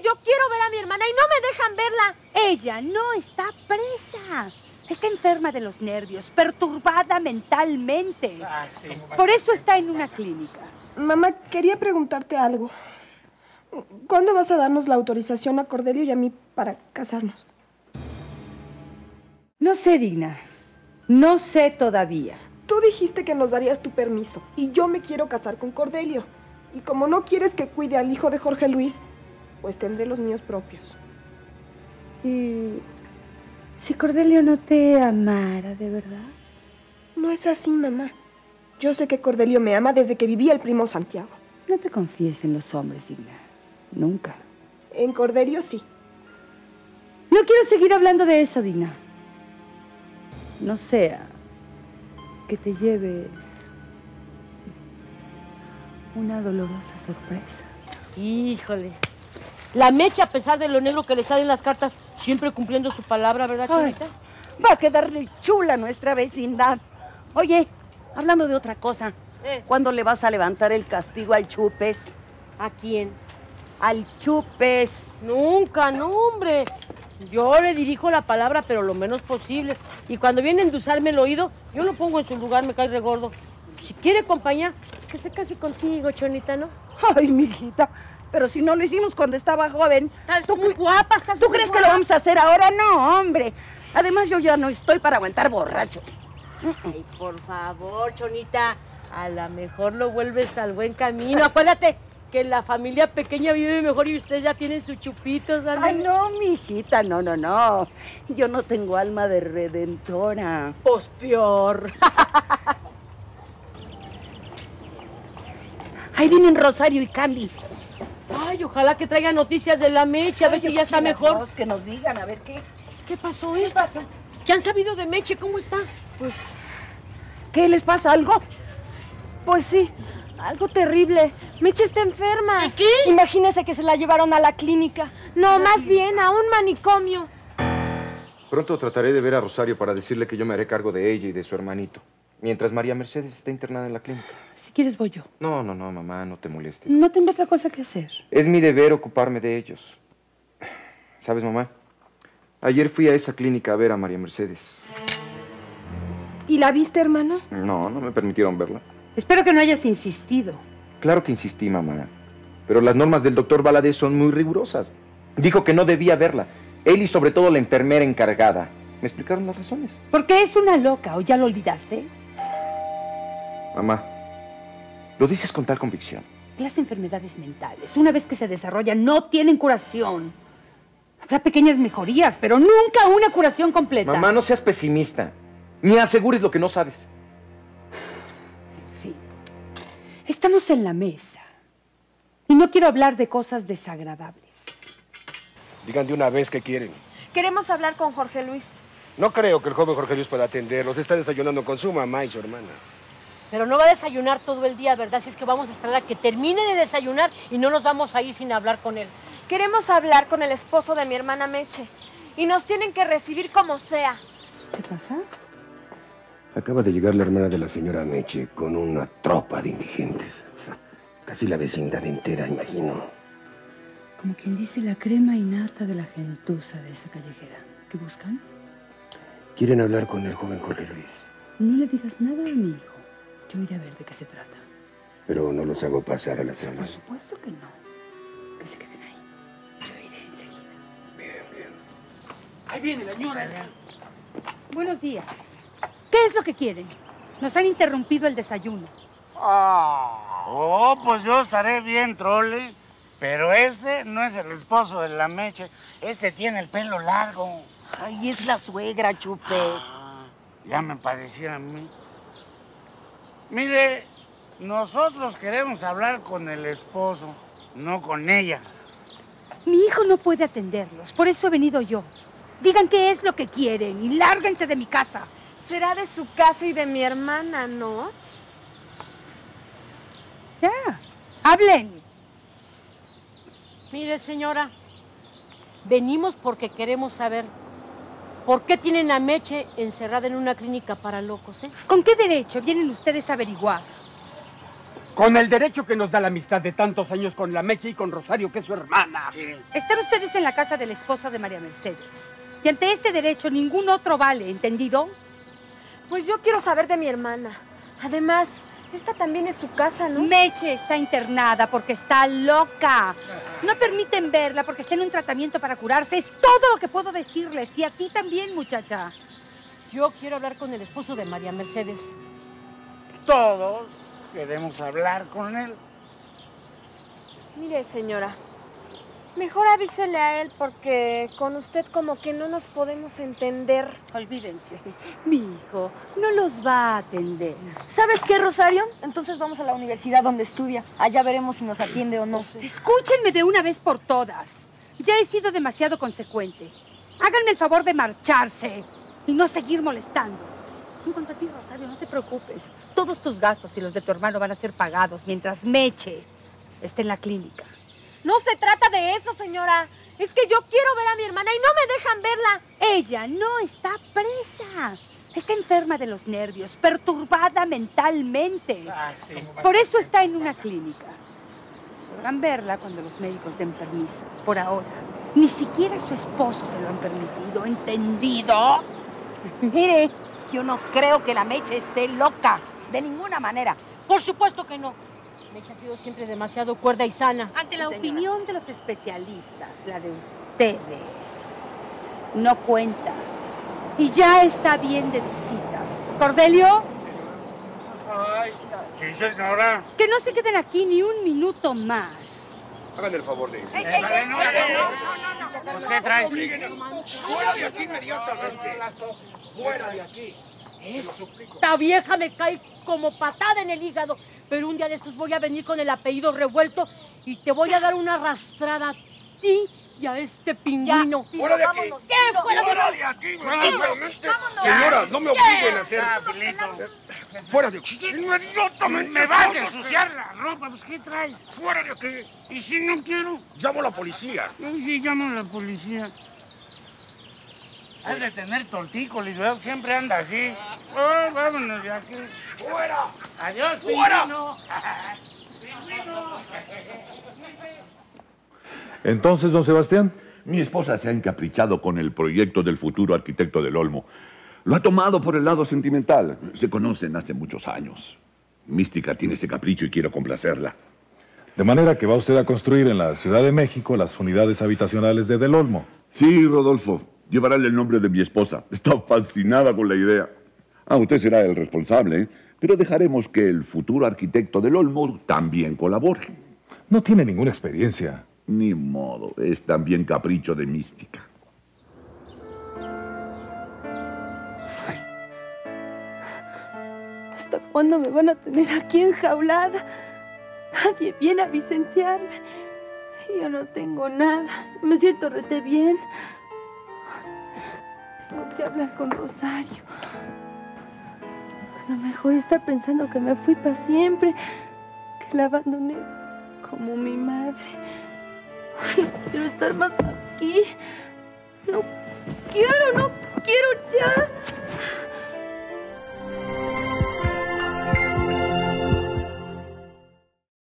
que yo quiero ver a mi hermana y no me dejan verla. Ella no está presa. Está enferma de los nervios, perturbada mentalmente. Ah, sí. Por eso está en una clínica. Mamá, quería preguntarte algo. ¿Cuándo vas a darnos la autorización a Cordelio y a mí para casarnos? No sé, Digna. No sé todavía. Tú dijiste que nos darías tu permiso y yo me quiero casar con Cordelio. Y como no quieres que cuide al hijo de Jorge Luis, pues tendré los míos propios. Y si Cordelio no te amara, ¿de verdad? No es así, mamá. Yo sé que Cordelio me ama desde que vivía el primo Santiago. No te confíes en los hombres, Digna. Nunca. En Cordelio sí. No quiero seguir hablando de eso, Digna. No sea que te lleves una dolorosa sorpresa. Híjole. La Meche, a pesar de lo negro que le salen las cartas, siempre cumpliendo su palabra, ¿verdad, Chavita? Va a quedarle chula nuestra vecindad. Oye, hablando de otra cosa, ¿cuándo le vas a levantar el castigo al Chupes? ¿A quién? Al Chupes. Nunca, no, hombre. Yo le dirijo la palabra, pero lo menos posible. Y cuando viene a endulzarme el oído, yo lo pongo en su lugar, me cae regordo. Si quiere compañía, es que se case contigo, Chonita, ¿no? Ay, mijita, pero si no lo hicimos cuando estaba joven. Estás muy guapa, estás ¿Tú muy crees guapa. que lo vamos a hacer ahora? No, hombre. Además, yo ya no estoy para aguantar borrachos. Ay, por favor, Chonita, a lo mejor lo vuelves al buen camino. Acuérdate que la familia pequeña vive mejor y ustedes ya tienen sus chupitos, ¿verdad? Ay, no, mijita, no, no, no. Yo no tengo alma de redentora. Pues peor. Ahí vienen Rosario y Candy. Ay, ojalá que traigan noticias de la Meche, a ver si ya está mejor. Dos, que nos digan, a ver qué. ¿Qué pasó, ¿Qué pasó? ¿Qué han sabido de Meche? ¿Cómo está? Pues, ¿qué les pasa? ¿Algo? Pues sí, algo terrible. Meche está enferma. ¿De qué? Imagínese que se la llevaron a la clínica. No, más bien a un manicomio. Pronto trataré de ver a Rosario para decirle que yo me haré cargo de ella y de su hermanito, mientras María Mercedes está internada en la clínica. Si quieres voy yo. No, no, no, mamá, no te molestes. No tengo otra cosa que hacer. Es mi deber ocuparme de ellos. ¿Sabes, mamá? Ayer fui a esa clínica a ver a María Mercedes. ¿Y la viste, hermano? No, no me permitieron verla. Espero que no hayas insistido. Claro que insistí, mamá. Pero las normas del doctor Valadez son muy rigurosas. Dijo que no debía verla. Él y sobre todo la enfermera encargada. ¿Me explicaron las razones? Porque es una loca, ¿o ya lo olvidaste? Mamá, lo dices con tal convicción. Las enfermedades mentales, una vez que se desarrollan, no tienen curación. Habrá pequeñas mejorías, pero nunca una curación completa. Mamá, no seas pesimista. Ni asegures lo que no sabes. En fin, estamos en la mesa. Y no quiero hablar de cosas desagradables. Digan de una vez qué quieren. Queremos hablar con Jorge Luis. No creo que el joven Jorge Luis pueda atenderlos. Está desayunando con su mamá y su hermana. Pero no va a desayunar todo el día, ¿verdad? Si es que vamos a esperar a que termine de desayunar y no nos vamos a ir sin hablar con él. Queremos hablar con el esposo de mi hermana Meche. Y nos tienen que recibir como sea. ¿Qué pasa? Acaba de llegar la hermana de la señora Meche con una tropa de indigentes. Casi la vecindad entera, imagino. Como quien dice la crema innata de la gentuza de esa callejera. ¿Qué buscan? Quieren hablar con el joven Jorge Luis. No le digas nada a mi hijo. Yo iré a ver de qué se trata. Pero no los hago pasar a la sala. Por supuesto que no. Que se queden ahí. Yo iré enseguida. Bien, bien. Ahí viene la señora. Buenos días. ¿Qué es lo que quieren? Nos han interrumpido el desayuno. Oh, pues yo estaré bien, trole. Pero este no es el esposo de la Meche. Este tiene el pelo largo. Ay, es la suegra, Chupes. Ya me parecía a mí. Mire, nosotros queremos hablar con el esposo, no con ella. Mi hijo no puede atenderlos, por eso he venido yo. Digan qué es lo que quieren y lárguense de mi casa. Será de su casa y de mi hermana, ¿no? Ya, hablen. Mire, señora, venimos porque queremos saber por qué tienen a Meche encerrada en una clínica para locos, ¿eh? ¿Con qué derecho vienen ustedes a averiguar? Con el derecho que nos da la amistad de tantos años con la Meche y con Rosario, que es su hermana. Sí. Están ustedes en la casa del esposo de María Mercedes. Y ante ese derecho ningún otro vale, ¿entendido? Pues yo quiero saber de mi hermana. Además, esta también es su casa, ¿no? Meche está internada porque está loca. No permiten verla porque está en un tratamiento para curarse. Es todo lo que puedo decirles. Y a ti también, muchacha. Yo quiero hablar con el esposo de María Mercedes. Todos queremos hablar con él. Mire, señora, mejor avísele a él porque con usted como que no nos podemos entender. Olvídense. Mi hijo no los va a atender. ¿Sabes qué, Rosario? Entonces vamos a la universidad donde estudia. Allá veremos si nos atiende o no. Escúchenme de una vez por todas. Ya he sido demasiado consecuente. Háganme el favor de marcharse y no seguir molestando. En cuanto a ti, Rosario, no te preocupes. Todos tus gastos y los de tu hermano van a ser pagados mientras Meche esté en la clínica. No se trata de eso, señora. Es que yo quiero ver a mi hermana y no me dejan verla. Ella no está presa. Está enferma de los nervios, perturbada mentalmente. Ah, sí. Por eso está en una clínica. Podrán verla cuando los médicos den permiso. Por ahora, ni siquiera su esposo se lo han permitido. ¿Entendido? Mire, yo no creo que la Meche esté loca. De ninguna manera. Por supuesto que no. Meche ha sido siempre demasiado cuerda y sana. Ante la opinión de los especialistas, la de ustedes no cuenta. Y ya está bien de visitas. ¿Cordelio? Ay, sí, señora. Que no se queden aquí ni un minuto más. Hagan el favor de irse. Pues, ¿qué traes? ¡Fuera de aquí inmediatamente! ¡Fuera de aquí! Esta vieja me cae como patada en el hígado. Pero un día de estos voy a venir con el apellido revuelto y te voy a dar una arrastrada a ti y a este pingüino. ¡Fuera de aquí! ¿Qué? ¡Fuera de aquí! Señora, no me obliguen a hacer... ¡Fuera de aquí! ¡Inmediatamente! Me vas a ensuciar la ropa, pues ¿qué traes? ¡Fuera de aquí! ¿Y si no quiero? ¡Llamo a la policía! Y si llamo a la policía. Has de tener tortícolis, ¿verdad? Siempre anda así. Oh, vámonos de aquí. ¡Fuera! Adiós, ¡Fuera! pingüino. Entonces, don Sebastián. Mi esposa se ha encaprichado con el proyecto del futuro arquitecto del Olmo. Lo ha tomado por el lado sentimental. Se conocen hace muchos años. Mística tiene ese capricho y quiero complacerla. De manera que va usted a construir en la Ciudad de México las unidades habitacionales de Del Olmo. Sí, Rodolfo. Llevará el nombre de mi esposa. Está fascinada con la idea. Usted será el responsable, pero dejaremos que el futuro arquitecto del Olmo también colabore. No tiene ninguna experiencia. Ni modo, es también capricho de Mística. ¿Hasta cuándo me van a tener aquí enjaulada? Nadie viene a vicentearme. Yo no tengo nada. Me siento rete bien. Tengo que hablar con Rosario. A lo mejor está pensando que me fui para siempre, que la abandoné como mi madre. No quiero estar más aquí. No quiero ya.